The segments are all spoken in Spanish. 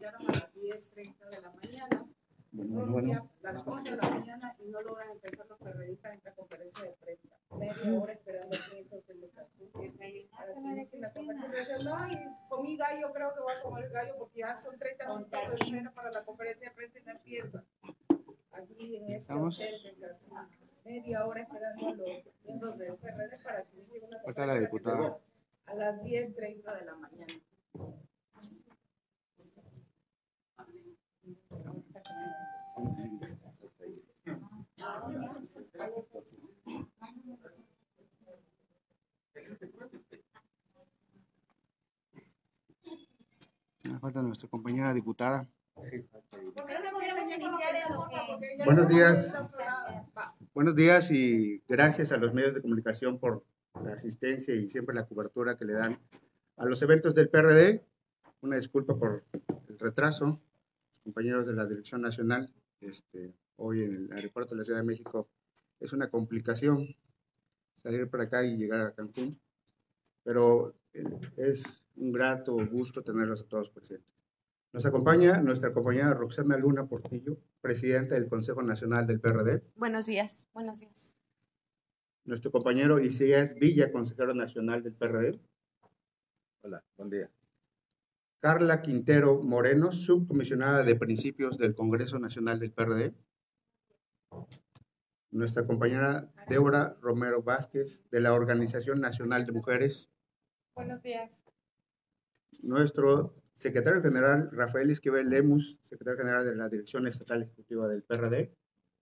citaron a las 10:30 de la mañana. Son ya las 11 de la mañana y no logran empezar los periodistas en esta conferencia de prensa. Media hora esperando aquí en la conferencia. No, y comí gallo, creo que voy a comer gallo porque ya son 30 minutos de espera para la conferencia de prensa y no empieza. Aquí en este hotel, media hora esperando a los miembros del PRD para que llegue una conferencia la diputada a las 10:30 de la mañana. Falta nuestra compañera diputada. Buenos días y gracias a los medios de comunicación por la asistencia y siempre la cobertura que le dan a los eventos del PRD. Una disculpa por el retraso, compañeros de la Dirección Nacional. Hoy en el aeropuerto de la Ciudad de México es una complicación salir por acá y llegar a Cancún, pero es un grato gusto tenerlos a todos presentes. Nos acompaña nuestra compañera Roxana Luna Portillo, presidenta del Consejo Nacional del PRD. Buenos días, buenos días. Nuestro compañero Isaías Villa, consejero nacional del PRD. Hola, buen día. Carla Quintero Moreno, subcomisionada de Principios del Congreso Nacional del PRD. Nuestra compañera Débora Romero Vázquez, de la Organización Nacional de Mujeres. Buenos días. Nuestro secretario general Rafael Esquivel Lemus, secretario general de la Dirección Estatal Ejecutiva del PRD.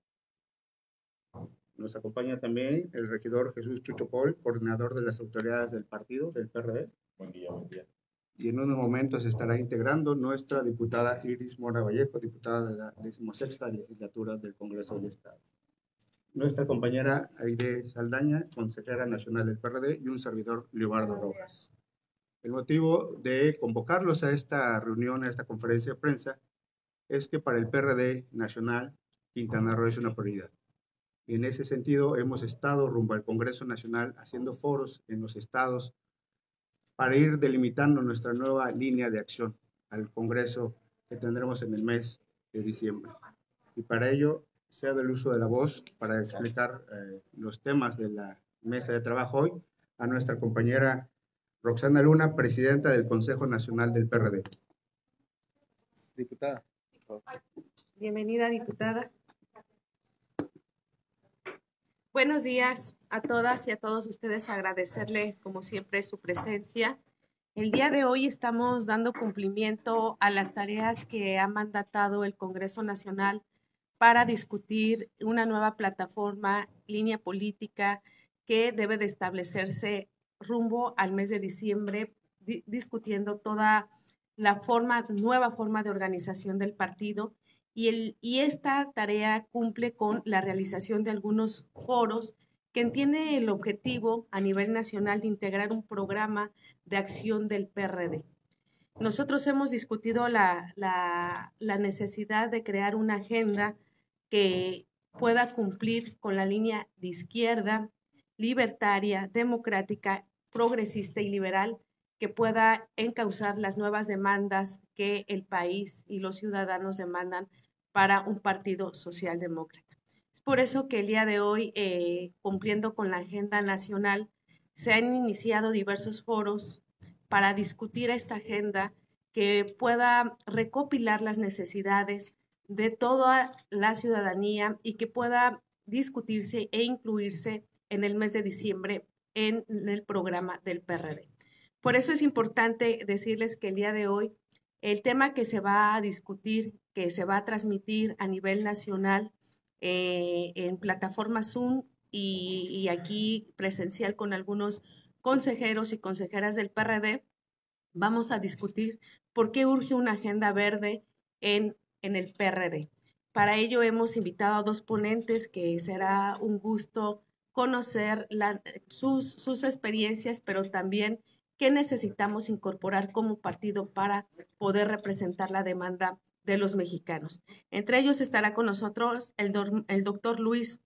Nos acompaña también el regidor Jesús Chucho Pol, coordinador de las autoridades del partido del PRD. Buen día, buen día. Y en unos momentos estará integrando nuestra diputada Iris Mora Vallejo, diputada de la 16ª legislatura del Congreso del Estado. Nuestra compañera Aide Saldaña, consejera nacional del PRD, y un servidor, Leobardo Rojas. El motivo de convocarlos a esta reunión, a esta conferencia de prensa, es que para el PRD nacional, Quintana Roo es una prioridad. Y en ese sentido, hemos estado rumbo al Congreso Nacional haciendo foros en los estados para ir delimitando nuestra nueva línea de acción al Congreso que tendremos en el mes de diciembre. Y para ello, sea del uso de la voz para explicar los temas de la mesa de trabajo hoy a nuestra compañera Roxana Luna, presidenta del Consejo Nacional del PRD. Diputada. Bienvenida, diputada. Buenos días a todas y a todos ustedes, agradecerle como siempre su presencia. El día de hoy estamos dando cumplimiento a las tareas que ha mandatado el Congreso Nacional para discutir una nueva plataforma, línea política que debe de establecerse rumbo al mes de diciembre, discutiendo toda la nueva forma de organización del partido. Y esta tarea cumple con la realización de algunos foros que tiene el objetivo a nivel nacional de integrar un programa de acción del PRD. Nosotros hemos discutido la necesidad de crear una agenda que pueda cumplir con la línea de izquierda, libertaria, democrática, progresista y liberal, que pueda encauzar las nuevas demandas que el país y los ciudadanos demandan para un partido socialdemócrata. Es por eso que el día de hoy, cumpliendo con la agenda nacional, se han iniciado diversos foros para discutir esta agenda que pueda recopilar las necesidades de toda la ciudadanía y que pueda discutirse e incluirse en el mes de diciembre en el programa del PRD. Por eso es importante decirles que el día de hoy el tema que se va a discutir, que se va a transmitir a nivel nacional en plataforma Zoom y aquí presencial con algunos consejeros y consejeras del PRD, vamos a discutir por qué urge una agenda verde en el PRD. Para ello hemos invitado a dos ponentes que será un gusto conocer sus experiencias, pero también qué necesitamos incorporar como partido para poder representar la demanda de los mexicanos. Entre ellos estará con nosotros el doctor Luis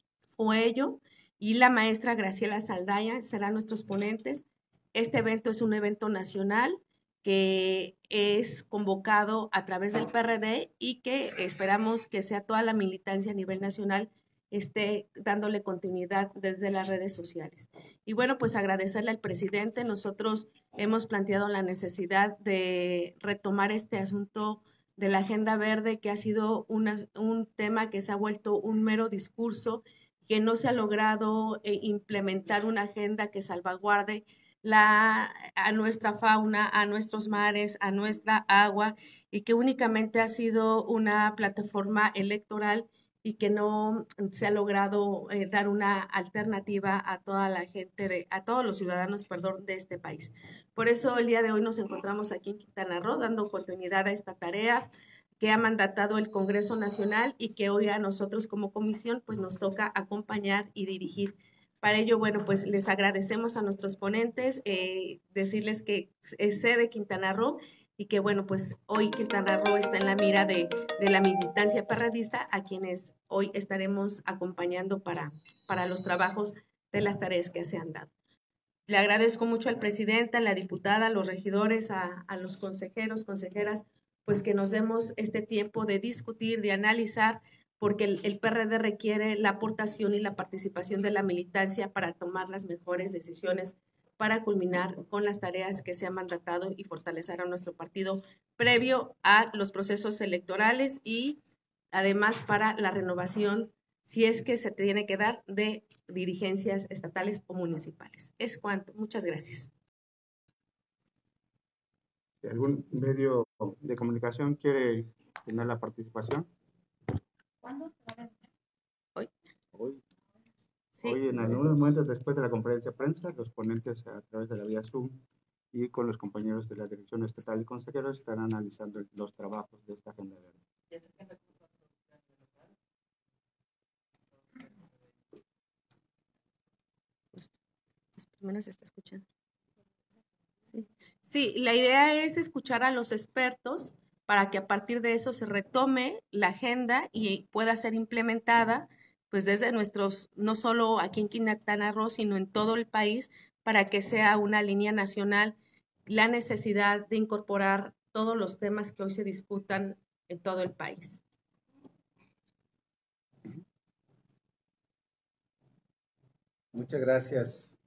Foello y la maestra Graciela Saldaña, serán nuestros ponentes. Este evento es un evento nacional que es convocado a través del PRD y que esperamos que sea toda la militancia a nivel nacional esté dándole continuidad desde las redes sociales. Y bueno, pues agradecerle al presidente. Nosotros hemos planteado la necesidad de retomar este asunto de la agenda verde, que ha sido un tema que se ha vuelto un mero discurso, que no se ha logrado implementar una agenda que salvaguarde a nuestra fauna, a nuestros mares, a nuestra agua, y que únicamente ha sido una plataforma electoral y que no se ha logrado dar una alternativa a toda la gente, a todos los ciudadanos, perdón, de este país. Por eso el día de hoy nos encontramos aquí en Quintana Roo dando continuidad a esta tarea que ha mandatado el Congreso Nacional y que hoy a nosotros como comisión pues nos toca acompañar y dirigir. Para ello, bueno, pues les agradecemos a nuestros ponentes, decirles que es sede Quintana Roo y que, bueno, pues hoy Quintana Roo está en la mira de la militancia perredista, a quienes hoy estaremos acompañando para los trabajos de las tareas que se han dado. Le agradezco mucho al presidente, a la diputada, a los regidores, a los consejeros, consejeras, pues que nos demos este tiempo de discutir, de analizar, porque el PRD requiere la aportación y la participación de la militancia para tomar las mejores decisiones, para culminar con las tareas que se han mandatado y fortalecer a nuestro partido previo a los procesos electorales y además para la renovación, si es que se tiene que dar, de dirigencias estatales o municipales. Es cuanto. Muchas gracias. Si algún medio de comunicación quiere tener la participación. ¿Cuándo? Hoy. Sí. Hoy, en algunos momentos después de la conferencia de prensa, los ponentes a través de la vía Zoom y con los compañeros de la Dirección Estatal y consejeros estarán analizando los trabajos de esta agenda verde. Primero se está escuchando. Sí, la idea es escuchar a los expertos para que a partir de eso se retome la agenda y pueda ser implementada pues desde nuestros, no solo aquí en Quintana Roo, sino en todo el país, para que sea una línea nacional la necesidad de incorporar todos los temas que hoy se discutan en todo el país. Muchas gracias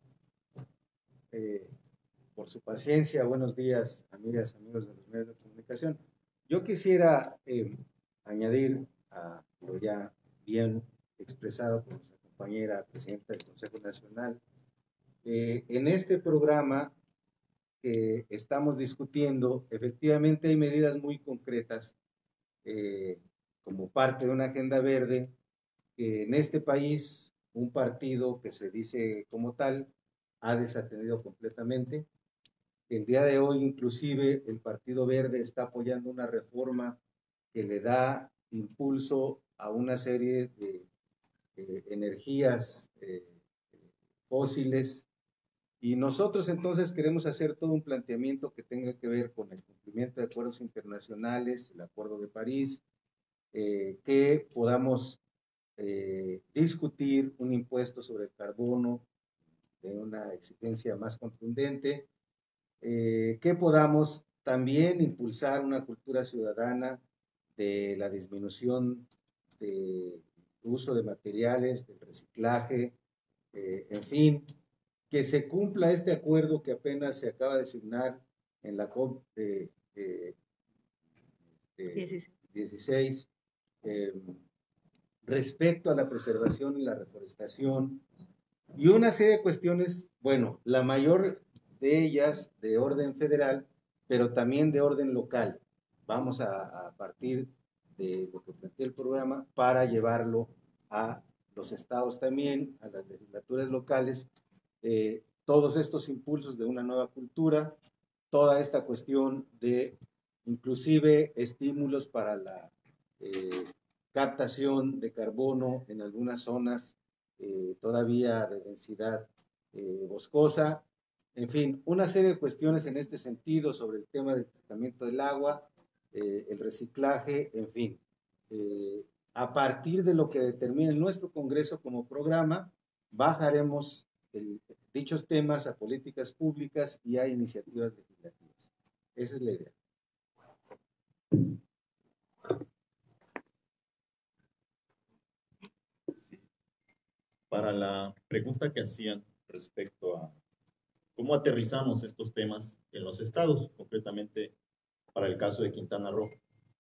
por su paciencia. Buenos días, amigas, amigos de los medios de comunicación. Yo quisiera añadir a lo ya bien expresado por nuestra compañera presidenta del Consejo Nacional. En este programa que estamos discutiendo, efectivamente hay medidas muy concretas como parte de una agenda verde que en este país un partido que se dice como tal ha desatendido completamente. El día de hoy, inclusive, el Partido Verde está apoyando una reforma que le da impulso a una serie de energías fósiles, y nosotros entonces queremos hacer todo un planteamiento que tenga que ver con el cumplimiento de acuerdos internacionales, el Acuerdo de París, que podamos discutir un impuesto sobre el carbono de una exigencia más contundente, que podamos también impulsar una cultura ciudadana de la disminución del uso de materiales, del reciclaje, en fin, que se cumpla este acuerdo que apenas se acaba de signar en la COP 16, respecto a la preservación y la reforestación, y una serie de cuestiones, bueno, la mayor de ellas de orden federal, pero también de orden local. Vamos a partir de lo que plantea el programa para llevarlo a los estados también, a las legislaturas locales, todos estos impulsos de una nueva cultura, toda esta cuestión de inclusive estímulos para la captación de carbono en algunas zonas todavía de densidad boscosa, en fin, una serie de cuestiones en este sentido sobre el tema del tratamiento del agua, el reciclaje, en fin. A partir de lo que determine nuestro Congreso como programa, bajaremos dichos temas a políticas públicas y a iniciativas legislativas. Esa es la idea. Sí. Para la pregunta que hacían respecto a cómo aterrizamos estos temas en los estados, concretamente para el caso de Quintana Roo.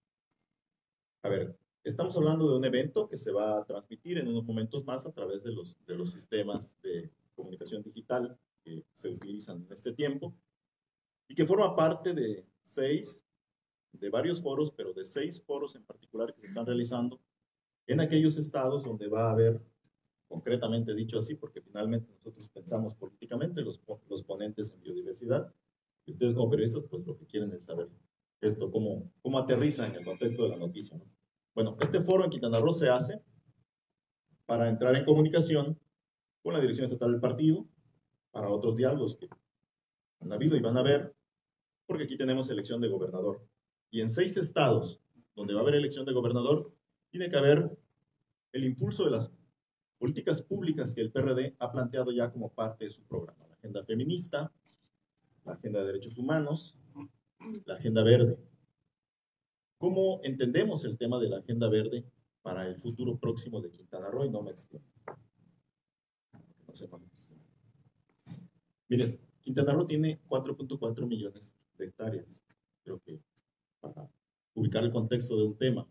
A ver, estamos hablando de un evento que se va a transmitir en unos momentos más a través de los sistemas de comunicación digital que se utilizan en este tiempo y que forma parte de varios foros, pero de 6 foros en particular que se están realizando en aquellos estados donde va a haber, concretamente dicho así, porque finalmente nosotros pensamos políticamente, los ponentes en biodiversidad, y ustedes como periodistas, pues lo que quieren es saber esto, cómo aterriza en el contexto de la noticia, ¿no? Bueno, este foro en Quintana Roo se hace para entrar en comunicación con la dirección estatal del partido, para otros diálogos que han habido y van a haber, porque aquí tenemos elección de gobernador. Y en 6 estados donde va a haber elección de gobernador, tiene que haber el impulso de las políticas públicas que el PRD ha planteado ya como parte de su programa. La agenda feminista, la agenda de derechos humanos, la agenda verde. ¿Cómo entendemos el tema de la agenda verde para el futuro próximo de Quintana Roo? Y no me extiendo. No sé cuándo me extiendo. Miren, Quintana Roo tiene 4.4 millones de hectáreas. Creo que para ubicar el contexto de un tema.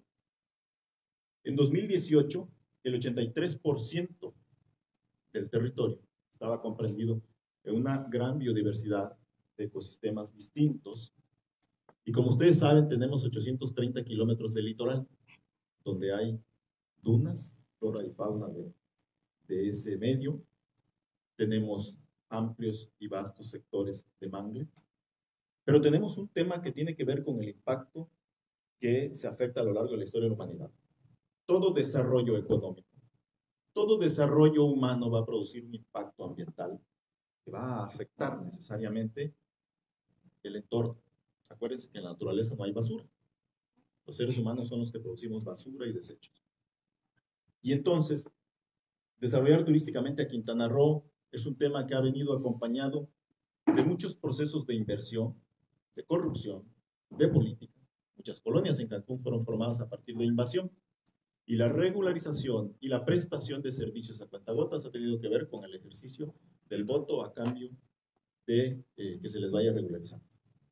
En 2018, el 83% del territorio estaba comprendido en una gran biodiversidad de ecosistemas distintos. Y como ustedes saben, tenemos 830 kilómetros de litoral, donde hay dunas, flora y fauna de ese medio. Tenemos amplios y vastos sectores de mangle. Pero tenemos un tema que tiene que ver con el impacto que se afecta a lo largo de la historia de la humanidad. Todo desarrollo económico, todo desarrollo humano va a producir un impacto ambiental que va a afectar necesariamente el entorno. Acuérdense que en la naturaleza no hay basura. Los seres humanos son los que producimos basura y desechos. Y entonces, desarrollar turísticamente a Quintana Roo es un tema que ha venido acompañado de muchos procesos de inversión, de corrupción, de política. Muchas colonias en Cancún fueron formadas a partir de invasión. Y la regularización y la prestación de servicios a cuentagotas ha tenido que ver con el ejercicio del voto a cambio de que se les vaya regularizando.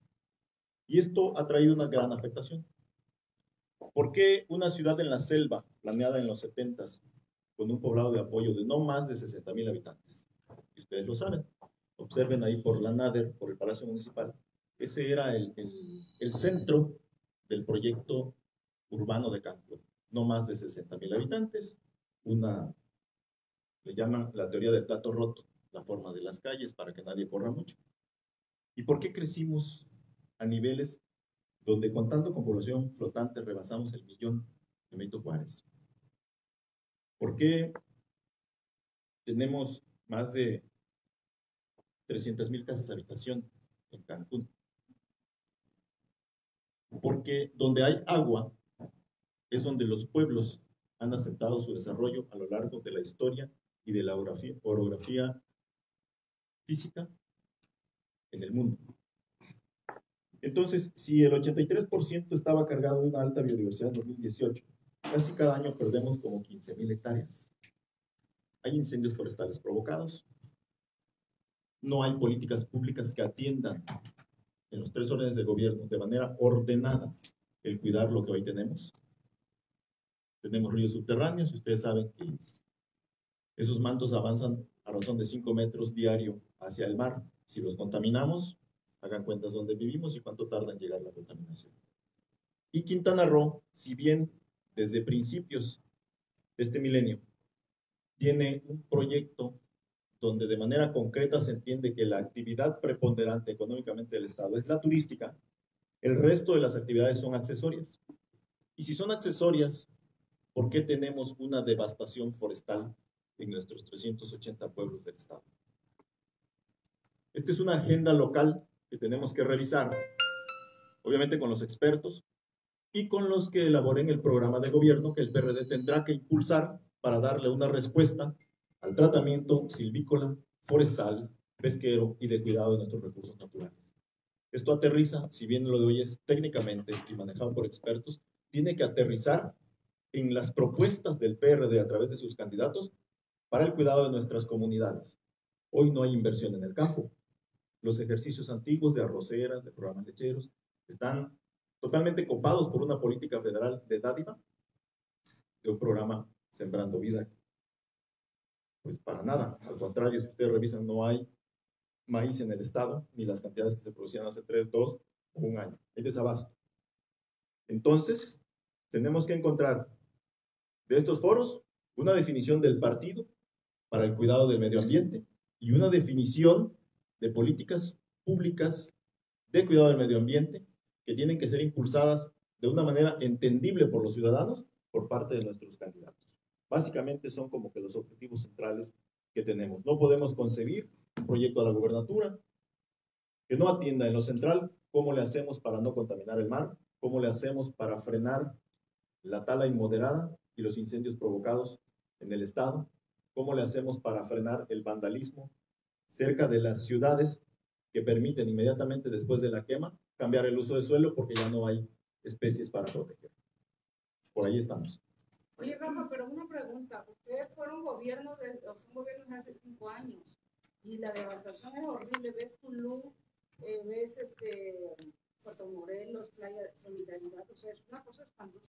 Y esto ha traído una gran afectación. ¿Por qué una ciudad en la selva, planeada en los 70s, con un poblado de apoyo de no más de 60,000 habitantes? Y ustedes lo saben. Observen ahí por la NADER, por el Palacio Municipal. Ese era el centro del proyecto urbano de Cancún. No más de 60,000 habitantes. Le llaman la teoría del plato roto, la forma de las calles para que nadie corra mucho. ¿Y por qué crecimos a niveles donde contando con población flotante rebasamos el 1,000,000 de Benito Juárez? ¿Por qué tenemos más de 300,000 casas de habitación en Cancún? Porque donde hay agua es donde los pueblos han aceptado su desarrollo a lo largo de la historia y de la orografía física en el mundo. Entonces, si el 83% estaba cargado de una alta biodiversidad en 2018, casi cada año perdemos como 15,000 hectáreas. Hay incendios forestales provocados. No hay políticas públicas que atiendan en los 3 órdenes de gobierno de manera ordenada el cuidar lo que hoy tenemos. Tenemos ríos subterráneos y ustedes saben que esos mantos avanzan a razón de 5 metros diario hacia el mar. Si los contaminamos, hagan cuentas dónde vivimos y cuánto tarda en llegar la contaminación. Y Quintana Roo, si bien desde principios de este milenio tiene un proyecto donde de manera concreta se entiende que la actividad preponderante económicamente del Estado es la turística, el resto de las actividades son accesorias. Y si son accesorias, ¿por qué tenemos una devastación forestal en nuestros 380 pueblos del Estado? Esta es una agenda local que tenemos que revisar, obviamente con los expertos y con los que elaboren el programa de gobierno que el PRD tendrá que impulsar para darle una respuesta al tratamiento silvícola, forestal, pesquero y de cuidado de nuestros recursos naturales. Esto aterriza, si bien lo de hoy es técnicamente y manejado por expertos, tiene que aterrizar en las propuestas del PRD a través de sus candidatos para el cuidado de nuestras comunidades. Hoy no hay inversión en el campo. Los ejercicios antiguos de arroceras, de programas lecheros, están totalmente copados por una política federal de dádiva, de un programa Sembrando Vida. Pues para nada, al contrario, si ustedes revisan, no hay maíz en el estado, ni las cantidades que se producían hace 3, 2 o 1 año. Hay desabasto. Entonces, tenemos que encontrar de estos foros una definición del partido para el cuidado del medio ambiente y una definición de políticas públicas de cuidado del medio ambiente que tienen que ser impulsadas de una manera entendible por los ciudadanos por parte de nuestros candidatos. Básicamente son como que los objetivos centrales que tenemos. No podemos concebir un proyecto a la gubernatura que no atienda en lo central cómo le hacemos para no contaminar el mar, cómo le hacemos para frenar la tala inmoderada y los incendios provocados en el estado, cómo le hacemos para frenar el vandalismo cerca de las ciudades que permiten inmediatamente después de la quema cambiar el uso del suelo porque ya no hay especies para proteger. Por ahí estamos. Oye, Rafa, pero una pregunta. Ustedes fueron gobierno son gobiernos hace 5 años y la devastación es horrible. Ves Tulum, ves Puerto Morelos, Playa de Solidaridad, o sea, es una cosa espantosa.